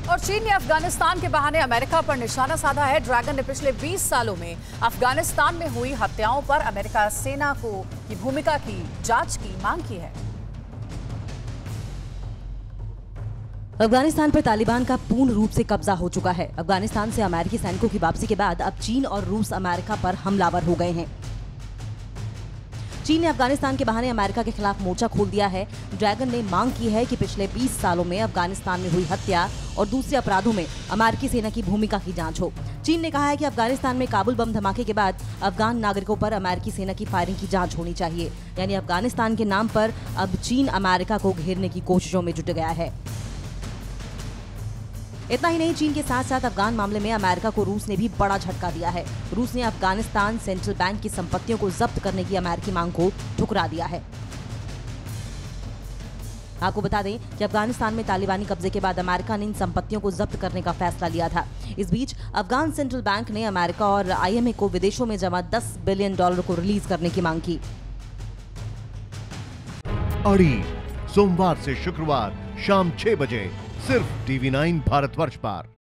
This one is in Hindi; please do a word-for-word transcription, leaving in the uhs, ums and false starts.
और चीन ने अफगानिस्तान के बहाने अमेरिका पर निशाना साधा है। ड्रैगन ने पिछले बीस सालों में अफगानिस्तान में हुई हत्याओं पर अमेरिका सेना को की भूमिका की जांच की मांग की है। अफगानिस्तान पर तालिबान का पूर्ण रूप से कब्जा हो चुका है। अफगानिस्तान से अमेरिकी सैनिकों की वापसी के बाद अब चीन और रूस अमेरिका पर हमलावर हो गए हैं। चीन ने अफगानिस्तान के बहाने अमेरिका के खिलाफ मोर्चा खोल दिया है। ड्रैगन ने मांग की है कि पिछले बीस सालों में अफगानिस्तान में हुई हत्या और दूसरे अपराधों में अमेरिकी सेना की भूमिका की जांच हो। चीन ने कहा है कि अफगानिस्तान में काबुल बम धमाके के बाद अफगान नागरिकों पर अमेरिकी सेना की फायरिंग की जांच होनी चाहिए। यानी अफगानिस्तान के नाम पर अब चीन अमेरिका को घेरने की कोशिशों में जुट गया है। इतना ही नहीं, चीन के साथ साथ अफगान मामले में अमेरिका को रूस ने भी बड़ा झटका दिया है। रूस ने अफगानिस्तान सेंट्रल बैंक की संपत्तियों को जब्त करने की अमेरिकी मांग को ठुकरा दिया है। आपको बता दें कि अफगानिस्तान में तालिबानी कब्जे के बाद अमेरिका ने इन संपत्तियों को जब्त करने का फैसला लिया था। इस बीच अफगान सेंट्रल बैंक ने अमेरिका और आईएमए को विदेशों में जमा दस बिलियन डॉलर को रिलीज करने की मांग की। अड़ी सोमवार से शुक्रवार शाम छह बजे सिर्फ टीवी नाइन भारतवर्ष पर।